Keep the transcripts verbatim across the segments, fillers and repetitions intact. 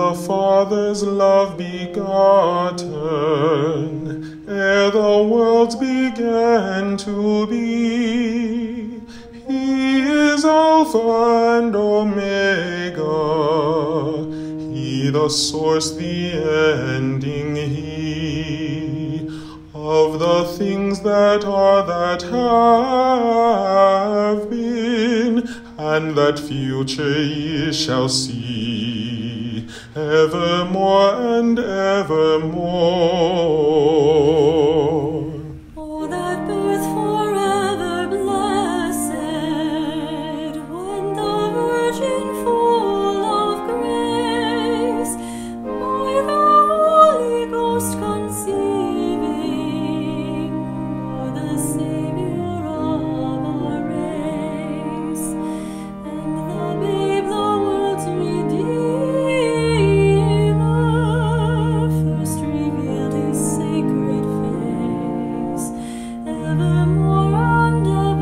the Father's love begotten, ere the worlds began to be. He is Alpha and Omega, He the source, the ending, He of the things that are, that have been, and that future ye shall see, evermore and evermore. Oh, that birth forever blessed, when the Virgin full of grace, by the Holy Ghost conceiving, bore the Saviour of our race, and the babe the world's Redeemer first revealed His sacred face, evermore and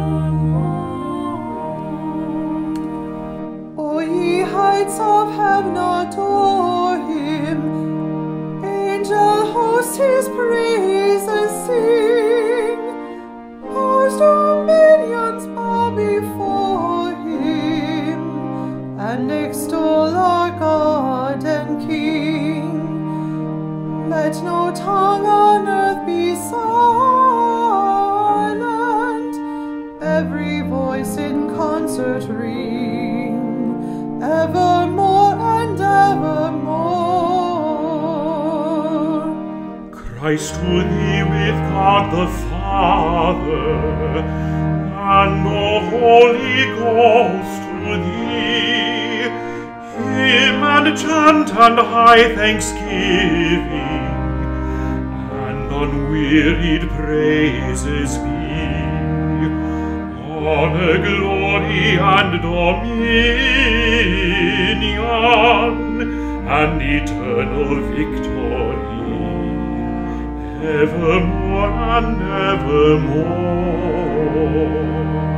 evermore. O ye heights of heaven, adore Him. Angel hosts His praises sing. Powers, dominions bow before Him, and extol our God and King. Let no tongue on earth be silent, every voice in concert ring, evermore and evermore. Christ, to thee with God the Father, and the Holy Ghost to thee, hymn and chant and high thanksgiving, and unwearied praises be. Honor, glory, and dominion, and eternal victory, evermore and evermore.